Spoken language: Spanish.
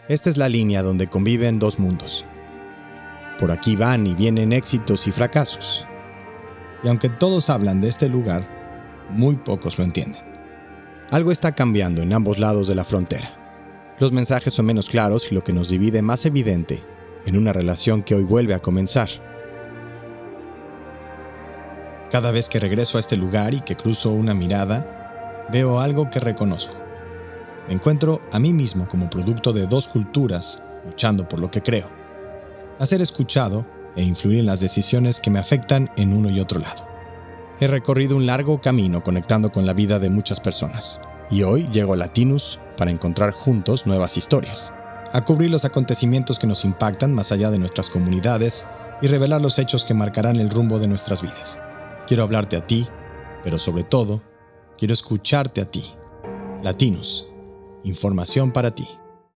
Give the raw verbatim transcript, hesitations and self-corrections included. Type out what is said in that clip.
Esta es la línea donde conviven dos mundos. Por aquí van y vienen éxitos y fracasos. Y aunque todos hablan de este lugar, muy pocos lo entienden. Algo está cambiando en ambos lados de la frontera. Los mensajes son menos claros y lo que nos divide más evidente en una relación que hoy vuelve a comenzar. Cada vez que regreso a este lugar y que cruzo una mirada, veo algo que reconozco. Me encuentro a mí mismo como producto de dos culturas luchando por lo que creo. A ser escuchado e influir en las decisiones que me afectan en uno y otro lado. He recorrido un largo camino conectando con la vida de muchas personas. Y hoy llego a Latinus para encontrar juntos nuevas historias. A cubrir los acontecimientos que nos impactan más allá de nuestras comunidades y revelar los hechos que marcarán el rumbo de nuestras vidas. Quiero hablarte a ti, pero sobre todo, quiero escucharte a ti. Latinus. Información para ti.